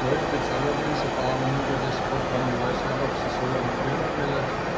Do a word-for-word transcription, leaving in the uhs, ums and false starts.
läuft jetzt allerdings ein paar Minuten das Programm. Ich weiß nicht, ob sie so lange filmen will.